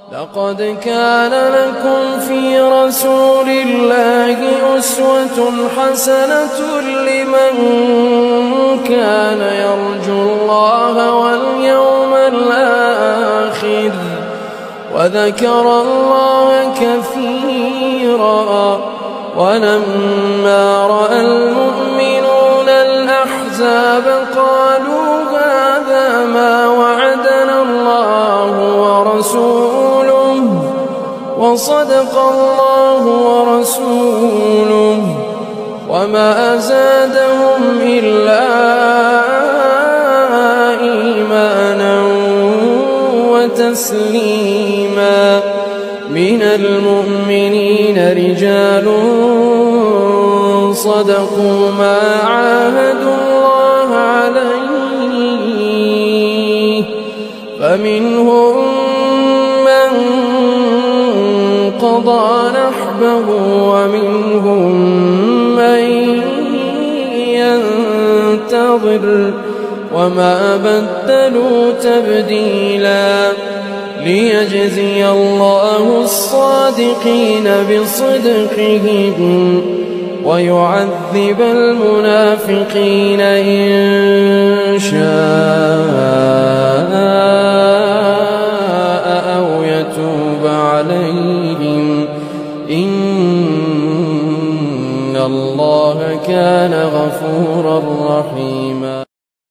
لقد كان لكم في رسول الله أسوة حسنة لمن كان يرجو الله واليوم الآخر وذكر الله كثيرا. ولما رأى المؤمنون الأحزاب قالوا هذا ما وعدنا الله ورسوله وصدق الله ورسوله وما زادهم إلا إيمانا وتسليما. من المؤمنين رجال صدقوا ما عاهدوا الله عليه فمنهم من قضى نحبه ومنهم من ينتظر وما بدلوا تبديلا. ليجزي الله الصادقين بصدقهم ويعذب المنافقين إن شاء أو يتوب عليهم إن الله كان غفورا رحيما.